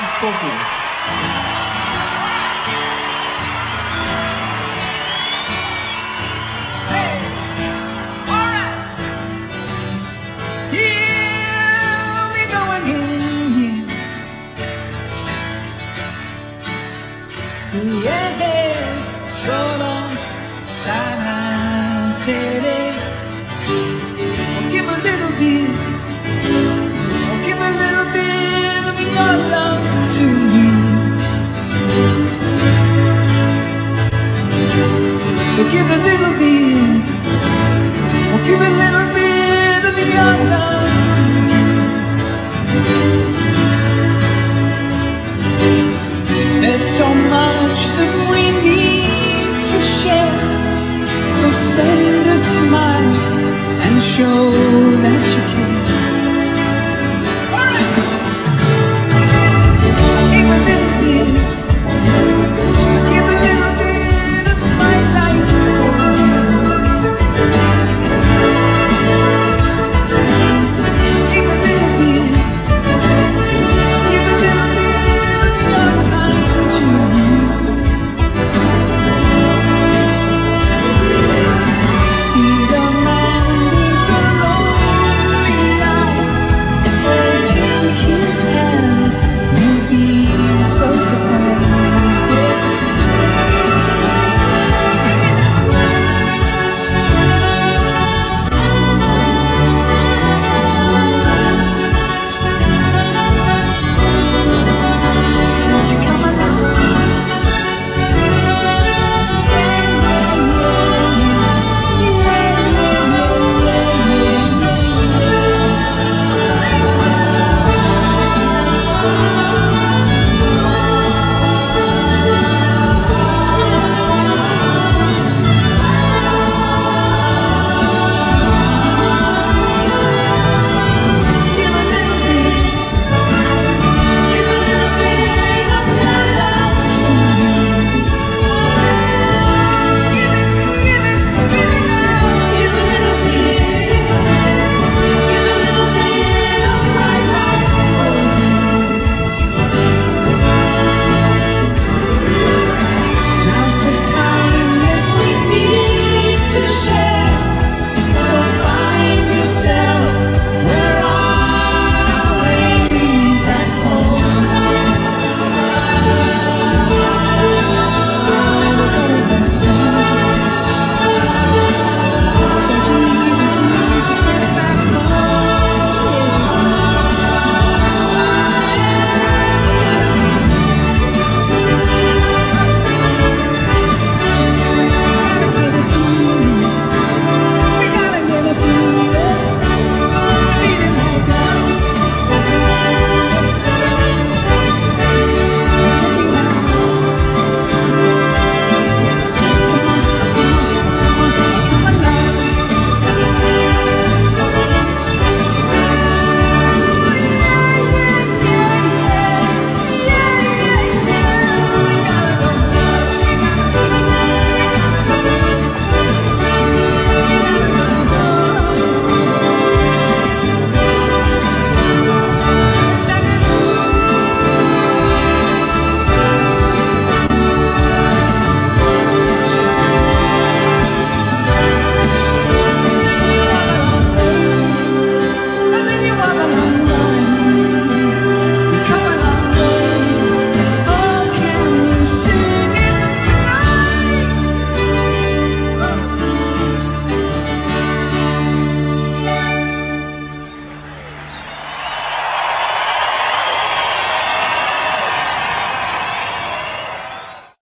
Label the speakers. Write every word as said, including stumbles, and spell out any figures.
Speaker 1: is both of you. Hey, all right. Here we go again. Yeah, yeah. So long, Sinai City. Give a little bit, oh, give a little bit of your love to me. So give a little bit, oh, give a little bit of your love to me. There's so much that we need to share, so send a smile and show that you care.